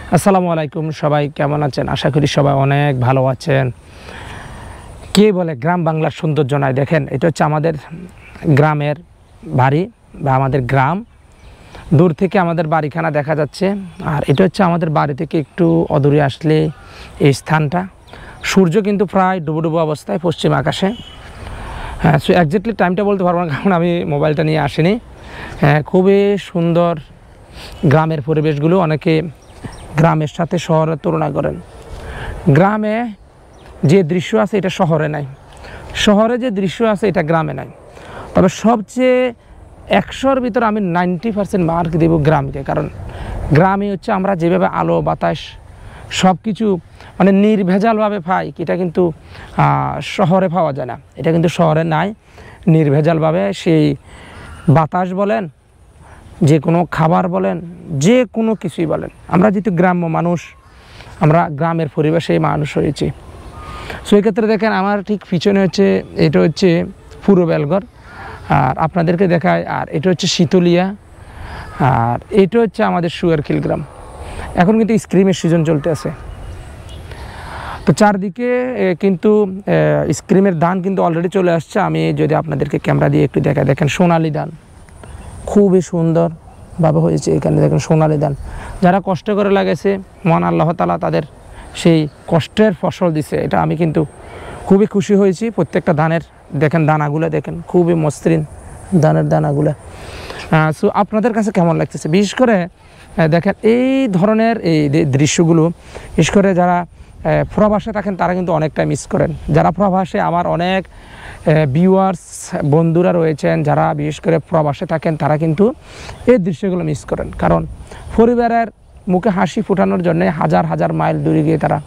আসসালামু আলাইকুম, সবাই কেমন আছেন? আশা করি সবাই অনেক ভালো আছেন। কে বলে গ্রাম বাংলার সৌন্দর্য নয়? দেখেন, এটা হচ্ছে আমাদের গ্রামের বাড়ি বা আমাদের গ্রাম। দূর থেকে আমাদের বাড়িখানা দেখা যাচ্ছে, আর এটা হচ্ছে আমাদের বাড়ি থেকে একটু অদূরে আসলে এই স্থানটা। সূর্য কিন্তু প্রায় ডুবো ডুবো অবস্থায় পশ্চিম আকাশে। হ্যাঁ, সো একজ্যাক্টলি টাইমটা বলতে পারবো না, কারণ আমি মোবাইলটা নিয়ে আসিনি। হ্যাঁ, খুবই সুন্দর গ্রামের পরিবেশগুলো। অনেকে গ্রামের সাথে শহরের তুলনা করেন। গ্রামে যে দৃশ্য আছে এটা শহরে নাই, শহরে যে দৃশ্য আছে এটা গ্রামে নাই। তবে সবচেয়ে 100-র ভিতরে আমি 90% মার্ক দেব গ্রামকে। কারণ গ্রামে হচ্ছে আমরা যেভাবে আলো বাতাস সব কিছু মানে নির্ভেজালভাবে পাই, এটা কিন্তু শহরে পাওয়া যায় না। এটা কিন্তু শহরে নাই। নির্ভেজালভাবে সেই বাতাস বলেন, যে কোনো খাবার বলেন, যে কোনো কিছুই বলেন, আমরা যেহেতু গ্রাম্য মানুষ, আমরা গ্রামের পরিবেশে মানুষ হয়েছি। সো এক্ষেত্রে দেখেন আমার ঠিক পিছনে হচ্ছে, এটা হচ্ছে পুরো বেলঘর, আর আপনাদেরকে দেখায়, আর এটা হচ্ছে শীতলিয়া, আর এটা হচ্ছে আমাদের সুয়ারখিল গ্রাম। এখন কিন্তু স্ক্রিমের সিজন চলতে আছে, তো চারদিকে কিন্তু স্ক্রিমের ধান কিন্তু অলরেডি চলে আসছে। আমি যদি আপনাদেরকে ক্যামেরা দিয়ে একটু দেখাই, দেখেন সোনালি ধান খুবই সুন্দরভাবে হয়েছে। এখানে দেখেন সোনালি ধান, যারা কষ্ট করে লাগাইছে মহান আল্লাহ তাআলা তাদের সেই কষ্টের ফসল দিছে। এটা আমি কিন্তু খুবই খুশি হয়েছি। প্রত্যেকটা ধানের দেখেন দানাগুলো, দেখেন খুবই মসৃণ ধানের দানাগুলো। সো আপনাদের কাছে কেমন লাগতেছে? বিশেষ করে দেখেন এই ধরনের এই দৃশ্যগুলো, বিশেষ করে যারা প্রবাসে থাকেন তারা কিন্তু অনেকটা মিস করেন। যারা প্রবাসে, আমার অনেক ভিউয়ার্স বন্ধুরা রয়েছেন যারা বিশেষ করে প্রবাসে থাকেন, তারা কিন্তু এই দৃশ্যগুলো মিস করেন। কারণ পরিবারের মুখে হাসি ফোটানোর জন্য হাজার হাজার মাইল দূরে গিয়ে তারা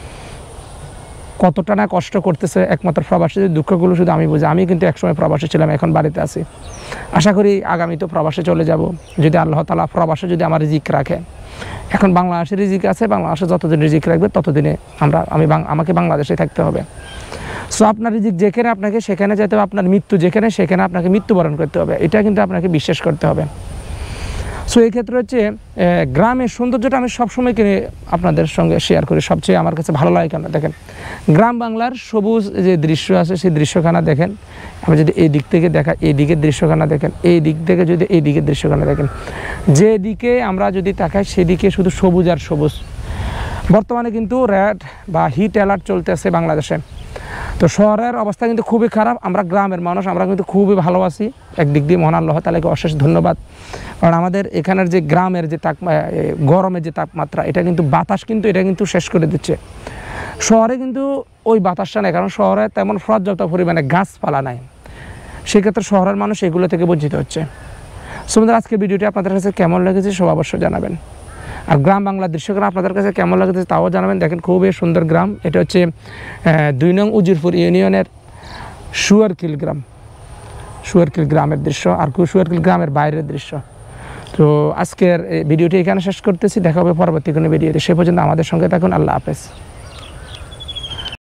কতটা না কষ্ট করতেছে। একমাত্র প্রবাসী দুঃখগুলো শুধু আমি বুঝি। আমি কিন্তু একসময় প্রবাসে ছিলাম, এখন বাড়িতে আছি। আশা করি আগামী তো প্রবাসে চলে যাব, যদি আল্লাহ তাআলা প্রবাসে যদি আমার রিজিক রাখে। এখন বাংলাদেশের রিজিক আছে, বাংলাদেশে যতদিন রিজিক রাখবে ততদিনে আমাকে বাংলাদেশে থাকতে হবে। সো আপনার রিজিক যেখানে আপনাকে সেখানে যেতে হবে, আপনার মৃত্যু যেখানে সেখানে আপনাকে মৃত্যুবরণ করতে হবে। এটা কিন্তু আপনাকে বিশ্বাস করতে হবে। সো এই ক্ষেত্রে হচ্ছে গ্রামের সৌন্দর্যটা আমি সবসময় কিনে আপনাদের সঙ্গে শেয়ার করি। সবচেয়ে আমার কাছে ভালো লাগে কেন, দেখেন গ্রাম বাংলার সবুজ যে দৃশ্য আছে সেই দৃশ্যখানা দেখেন। আমি যদি এই দিক থেকে দেখা, এই দিকের দৃশ্যখানা দেখেন, এই দিক থেকে যদি এই দিকের দৃশ্যখানা দেখেন, যেদিকে আমরা যদি তাকাই সেদিকে শুধু সবুজ আর সবুজ। বর্তমানে কিন্তু রেড বা হিট অ্যালার্ট চলতেছে বাংলাদেশে। তো শহরের অবস্থা কিন্তু খুবই খারাপ। আমরা গ্রামের মানুষ, আমরা কিন্তু খুবই ভালো আছি। একদিক দিয়ে মহান আল্লাহ তাআলাকে অশেষ ধন্যবাদ। কারণ আমাদের এখানের যে গ্রামের যে গরমের যে তাপমাত্রা, এটা কিন্তু বাতাস কিন্তু এটা কিন্তু শেষ করে দিচ্ছে। শহরে কিন্তু ওই বাতাসটা নেই, কারণ শহরে তেমন পর্যাপ্ত পরিমাণে গাছপালা নাই। সেক্ষেত্রে শহরের মানুষ এগুলো থেকে বঞ্চিত হচ্ছে। সো আজকের ভিডিওটি আপনাদের কাছে কেমন লেগেছে সব অবশ্যই জানাবেন। আর গ্রাম বাংলার দৃশ্যগুলো আপনাদের কাছে কেমন লাগছে তাও জানাবেন। দেখেন খুবই সুন্দর গ্রাম। এটা হচ্ছে 2 নং উজিরপুর ইউনিয়নের সুয়ারখিল গ্রাম, সুয়ারখিল গ্রামের দৃশ্য, আর সুয়ারখিল গ্রামের বাইরের দৃশ্য। তো আজকের ভিডিওটি এখানে শেষ করতেছি। দেখা হবে পরবর্তী কোনো ভিডিওতে। সে পর্যন্ত আমাদের সঙ্গে থাকুন। আল্লাহ হাফেজ।